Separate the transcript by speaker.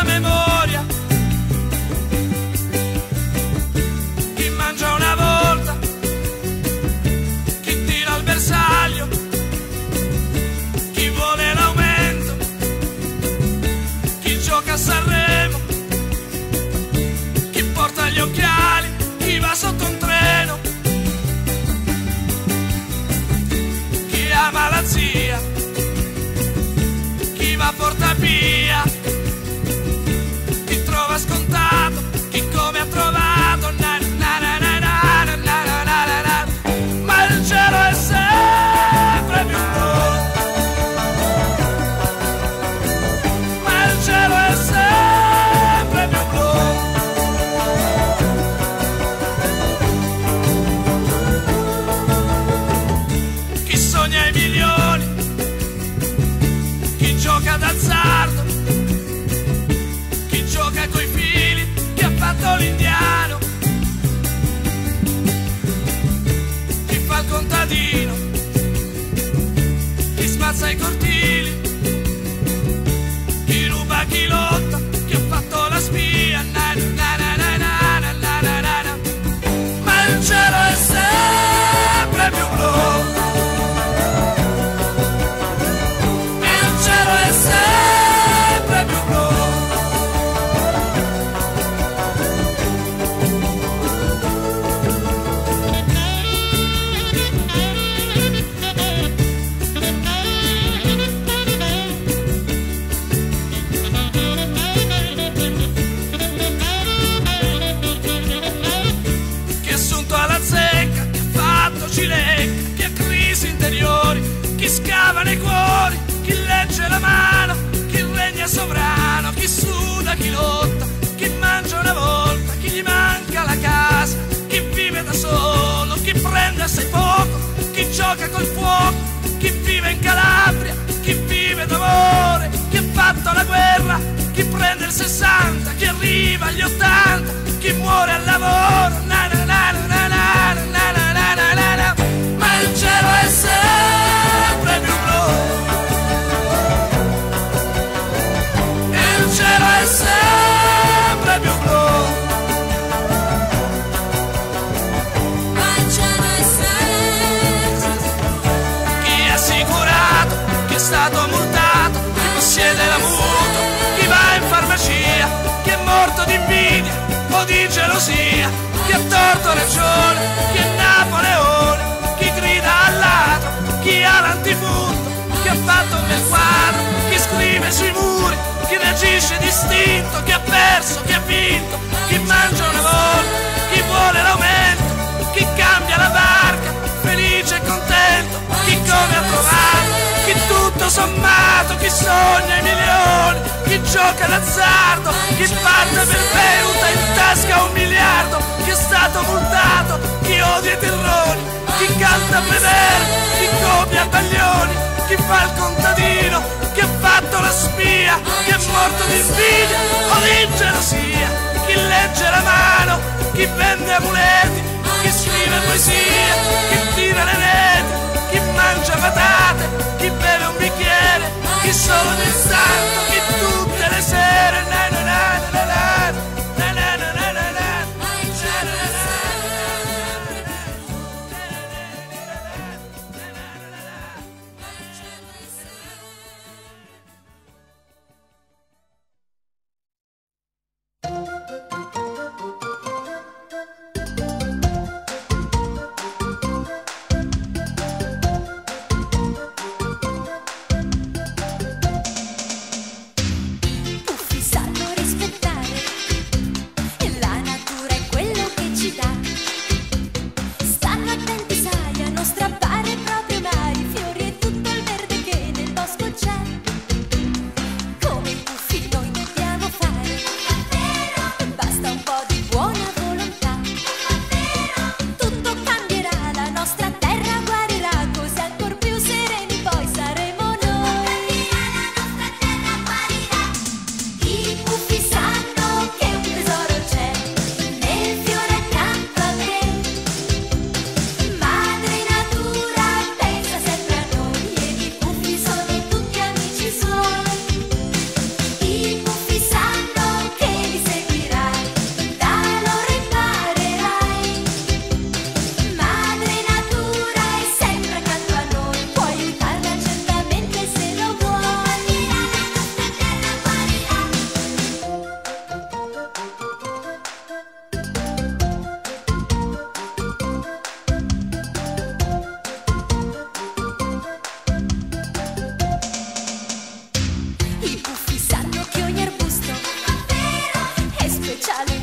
Speaker 1: la memoria, chi mangia una volta, chi tira al bersaglio, chi vuole l'aumento, chi gioca a Sanremo, chi porta gli occhiali, chi va sotto un treno, chi ama la zia, chi va a Portapia, chi trova scontato, chi come ha trovato, na, na, na, na, na, na, na, na, na, na. Ma il cielo è sempre più blu, ma il cielo è sempre più blu. Chi sogna i milioni, chi gioca d'azzardo, chi gioca coi fili, chi ha fatto l'indiano, chi fa il contadino, chi smazza i cortili, chi ruba, chi lotta, chi ha fatto la spia, na, na, na, na, na, na, na, na, na, na. Ma il cielo è sempre più blu, il cielo è sempre più blu. Chi è assunto alla zecca, chi ha fatto cilecca, chi ha crisi interiori, chi scava nei cuori, chi legge la mano, chi regna sovrano, chi suda, chi lotta, chi mangia una volta, chi gli manca la casa, chi vive da solo, chi prende assai poco, chi gioca col fuoco, chi vive in Calabria, chi vive d'amore, chi ha fatto la guerra, chi prende il 60, chi arriva agli 80, chi muore al lavoro, na na na na na na na na na na na na. Ma il cielo è sempre più blu, il cielo è sempre più blu,
Speaker 2: Ma il cielo è sempre
Speaker 1: chi è assicurato, chi è stato multato, chi possiede la mutua, chi va in farmacia, chi è morto di invidia o di gelosia, chi ha torto ragione, chi è Napoleone, chi grida al ladro, chi ha l'antifurto, chi ha fatto un bel quadro, chi scrive sui muri, chi reagisce distinto, chi ha perso, chi ha vinto, chi mangia una volta, chi vuole l'aumento, chi cambia la barca, felice e contento, chi come ha trovato, chi tutto sommato, chi sogna i milioni, chi gioca d'azzardo, chi parte per Beuta in tasca 1 miliardo, chi è stato multato, chi odia i terroni, chi canta a vedere, chi copia Baglioni, chi fa il contadino, chi ha fatto la spia, chi è morto di invidia o di gelosia, chi legge la mano, chi vende amuleti, chi scrive poesia, chi tira le reti, chi mangia patate, chi beve un bicchiere, chi solo nel santo, chi tutte le sere, na na na na na na na na na na na.
Speaker 2: Ma il cielo è sempre Charlie.